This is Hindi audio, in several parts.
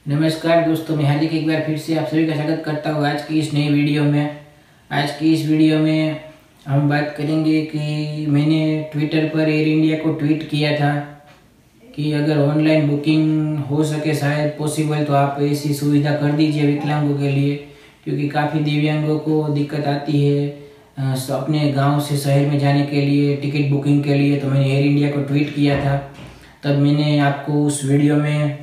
नमस्कार दोस्तों, मैं हार्दिक एक बार फिर से आप सभी का स्वागत करता हूँ आज की इस नई वीडियो में। आज की इस वीडियो में हम बात करेंगे कि मैंने ट्विटर पर एयर इंडिया को ट्वीट किया था कि अगर ऑनलाइन बुकिंग हो सके शायद पॉसिबल तो आप ऐसी सुविधा कर दीजिए विकलांगों के लिए, क्योंकि काफ़ी दिव्यांगों को दिक्कत आती है अपने गाँव से शहर में जाने के लिए टिकट बुकिंग के लिए। तो मैंने एयर इंडिया को ट्वीट किया था। तब मैंने आपको उस वीडियो में,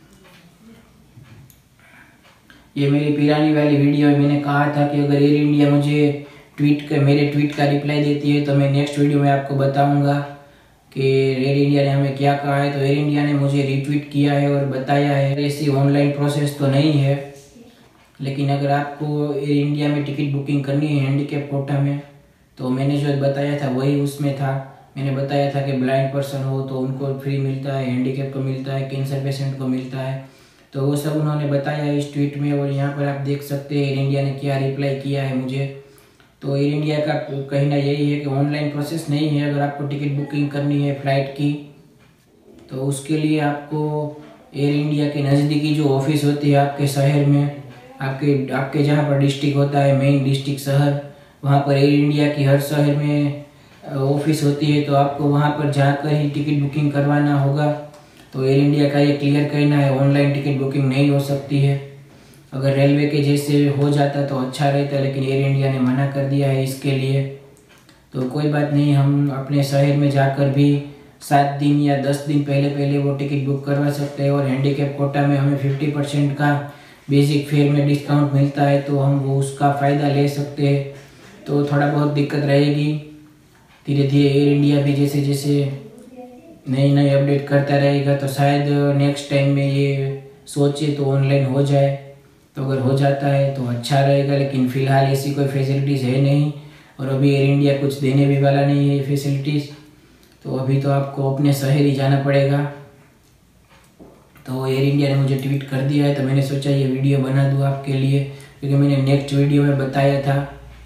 ये मेरी पुरानी वाली वीडियो में मैंने कहा था कि अगर एयर इंडिया मुझे मेरे ट्वीट का रिप्लाई देती है तो मैं नेक्स्ट वीडियो में आपको बताऊंगा कि एयर इंडिया ने हमें क्या कहा है। तो एयर इंडिया ने मुझे रिट्वीट किया है और बताया है ऐसी ऑनलाइन प्रोसेस तो नहीं है, लेकिन अगर आपको एयर इंडिया में टिकट बुकिंग करनी है हैंडीकैप कोटा में तो मैंने जो बताया था वही उसमें था। मैंने बताया था कि ब्लाइंड पर्सन हो तो उनको फ्री मिलता है, हैंडीकैप को मिलता है, कैंसर पेशेंट को मिलता है। तो वो सब उन्होंने बताया इस ट्वीट में, और यहाँ पर आप देख सकते हैं एयर इंडिया ने क्या रिप्लाई किया है मुझे। तो एयर इंडिया का कहना यही है कि ऑनलाइन प्रोसेस नहीं है। अगर आपको टिकट बुकिंग करनी है फ़्लाइट की तो उसके लिए आपको एयर इंडिया के नज़दीकी जो ऑफिस होती है आपके शहर में, आपके जहाँ पर डिस्ट्रिक्ट होता है, मेन डिस्ट्रिक्ट शहर, वहाँ पर एयर इंडिया की हर शहर में ऑफिस होती है। तो आपको वहाँ पर जाकर ही टिकट बुकिंग करवाना होगा। तो एयर इंडिया का ये क्लियर कहना है ऑनलाइन टिकट बुकिंग नहीं हो सकती है। अगर रेलवे के जैसे हो जाता तो अच्छा रहता, लेकिन एयर इंडिया ने मना कर दिया है इसके लिए। तो कोई बात नहीं, हम अपने शहर में जाकर भी 7 दिन या 10 दिन पहले वो टिकट बुक करवा सकते हैं। और हैंडीकैप कोटा में हमें 50% का बेसिक फेयर में डिस्काउंट मिलता है, तो हम वो उसका फ़ायदा ले सकते हैं। तो थोड़ा बहुत दिक्कत रहेगी, धीरे धीरे एयर इंडिया भी जैसे जैसे नई अपडेट करता रहेगा तो शायद नेक्स्ट टाइम में ये सोचे तो ऑनलाइन हो जाए। तो अगर हो जाता है तो अच्छा रहेगा, लेकिन फ़िलहाल ऐसी कोई फैसिलिटीज़ है नहीं, और अभी एयर इंडिया कुछ देने भी वाला नहीं है ये फैसिलिटीज़। तो अभी तो आपको अपने शहर ही जाना पड़ेगा। तो एयर इंडिया ने मुझे ट्वीट कर दिया है, तो मैंने सोचा ये वीडियो बना दूँ आपके लिए, क्योंकि मैंने नेक्स्ट वीडियो में बताया था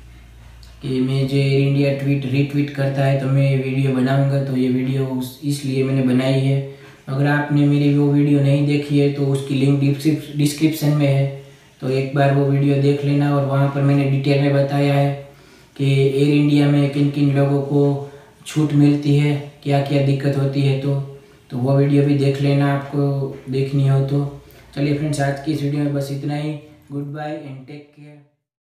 कि मैं जो एयर इंडिया रीट्वीट करता है तो मैं ये वीडियो बनाऊंगा। तो ये वीडियो इसलिए मैंने बनाई है। अगर आपने मेरी वो वीडियो नहीं देखी है तो उसकी लिंक डिस्क्रिप्शन में है, तो एक बार वो वीडियो देख लेना। और वहाँ पर मैंने डिटेल में बताया है कि एयर इंडिया में किन किन लोगों को छूट मिलती है, क्या क्या दिक्कत होती है। तो वो वीडियो भी देख लेना आपको देखनी हो तो। चलिए फ्रेंड्स, आज की इस वीडियो में बस इतना ही। Good bye and take care.